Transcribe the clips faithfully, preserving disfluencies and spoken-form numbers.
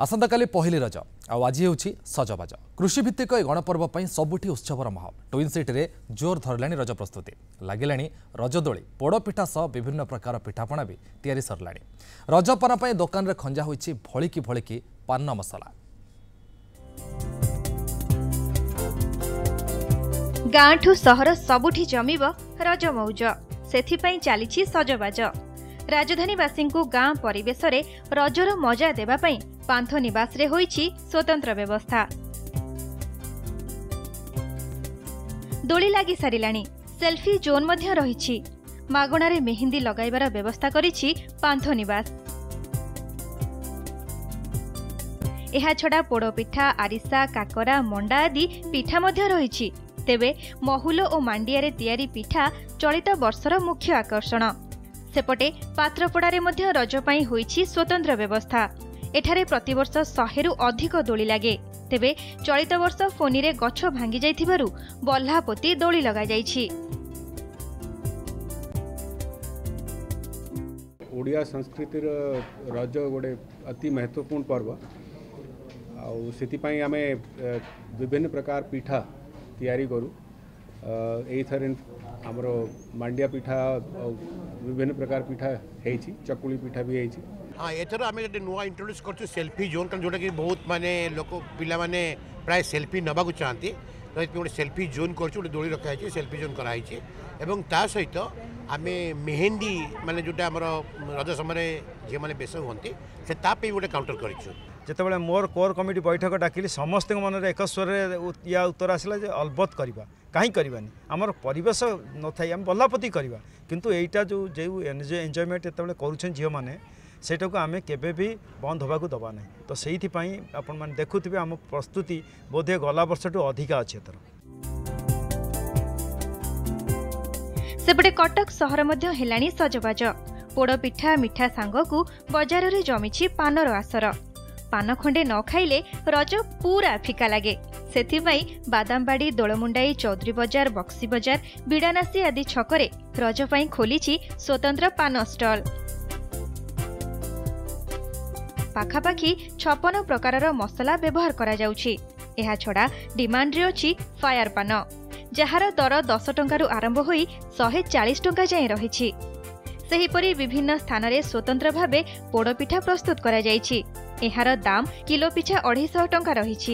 आसंता काली पहली रज आज होउछि सजबाज कृषिभित्तिक ए गणपर्व पर सबुठी उत्सवर माहौल ट्विन सिटी जोर धरलाणी रज प्रस्तुति लगिलाणी रजदोली पोड़पिठा सह विभिन्न प्रकार पिठापणा भी तैयारी सरलाणी रजपान पर दुकान रे खंजा होइछि भलिकी भलिकी पान मसला। गाँठू सहर सबुठी जमिब रज मौज सेथिपई चलीछि सजबाज। राजधानीवासी गाँ परिवेश रे रजर मजा देवाई पांथ निवास रे होइछि स्वतंत्र व्यवस्था। दोली लागी सारिलाणी सेल्फी जोन मध्य रहिछि मागणारे मेहंदी लगाइबार व्यवस्था करिछि पांथ निवास। एहा छड़ा पोड़पिठा आरिसा काकरा मंडा आदि पिठा मध्य रहिछि। तेबे महुल और मांडिया रे तैयारी पिठा चलित वर्षर मुख्य आकर्षण। सेपटे पात्रपड़ारे मध्य रज पई होइछि स्वतंत्र व्यवस्था। एठारे प्रतिवर्ष शहे रु अधिक दोली लागे। तेबे चलित वर्ष फोनी रे गछ भांगी जाइथिबारु बल्हापोती दोली लगा जाइछि। ओडिया संस्कृतिर रज गोटे अति महत्वपूर्ण पर्व आउ सेतिपई आमे विभिन्न प्रकार पिठा तैयारी करू। एथर आमर मांडिया पिठा विभिन्न प्रकार पिठा है चकुली पिठा भी है। हाँ एथर आम गोटे नुआ इंट्रोड्यूस कर सेल्फी जोन जोटा कि बहुत माने लोक पिला माने प्राय सेल्फी नवा को चाहती तो गोटे सेल्फी जोन कर दोली रखाई सेल्फी जोन कराई एवं ता सहित आम मेहंदी माने जोटा आमर रज समय झी मैंने बेस हमें से ताप गोटे काउंटर कर जितेबाला मोर कोर कमिटी बैठक डाकिली समस्त मन में एक स्वर या उत्तर आसला अलबत करवा कहीं करवानी आमर परिवेश न था आम बल्लापति करवा किंतु एटा जो जो एंजॉयमेंट जिते कर झील मैंने सेटा को आम केबे भी बंद होगा दबा ना तो से आपण मैंने देखुवे आम प्रस्तुति बोधे गला वर्ष टू अधिका अच्छे एथर। सेपटे कटक सहर मध्य हेलाणी सजबाज पोड़पिठा मिठा सांगकू बजार रे जमिछि पानर आसर। पान खंडे न खाइले रज पूरा फिका लगे। सेथिपई बादामबाड़ी दोलमुंडाई चौधरी बजार बक्सी बजार बिड़ानासी आदि छकरे रज पई खोलिछि स्वतंत्र पान स्टल। पाखापाखि छप्पन प्रकारर मसला व्यवहार करा जाउछि। एहा छड़ा डिमांड रे अछि फायर पान जहार दर दस टंकारु आरंभ होई शहे चालीस टंका जाए रहिछि। सेहिपरि विभिन्न स्थान रे स्वतंत्र भावे पोड़पिठा प्रस्तुत करा जाइछि। एहार दाम किलो पिछा अढ़ाईश टंका रहिछि।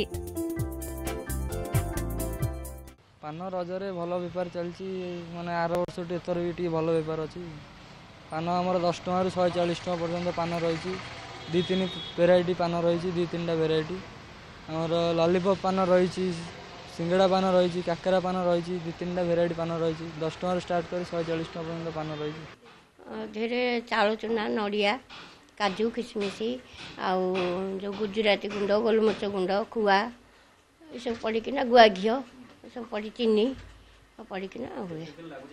पान रजरे भल बेपार चलछि माने आर वर्ष एथर भी टी भल बेपार अछि। पान हमर दस टंका रु शहे चालीस टंका पर्यंत पान रहिछि। दी तीन वेराइटी पान रहिछि दी तीनटा वेराइटी हमर लॉलीपॉप पान रहिछि सिंगड़ा पान रहिछि काकरा पान रहिछि दी तीनटा वेराइटी पान रहिछि। दस टंका स्टार्ट कर शहे चालीस टंका पर्यंत पान रहिछि। धेरे चाउल चूना नड़िया काजू किशमिश आउ जो गुजराती गुंड गोलमरिच गुंड खुआ ये सब पड़िकिना गुआ घी सब पड़ी चीनी पड़िकिना हुए।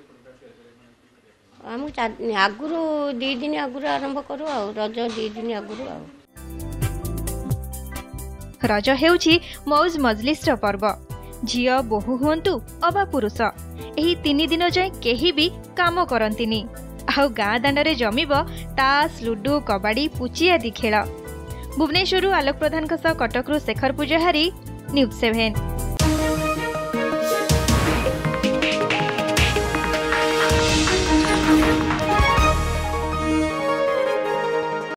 आम आगुरी दी दिन आगुरी आरंभ करूँ आ रज दी दिन आगुरी आ रज हेउछि मौज मजलिस पर्व। झियो बोहू हुंतु अबा पुरुष एही तीन दिन जाए केही भी काम करंतिनी। आउ गाँ दांडे जमिब तास लुडु कबाड़ी पुची आदि खेल। भुवनेश्वर आलोक प्रधान कटकरू शेखर पूजाहारी न्यूज सेवेन।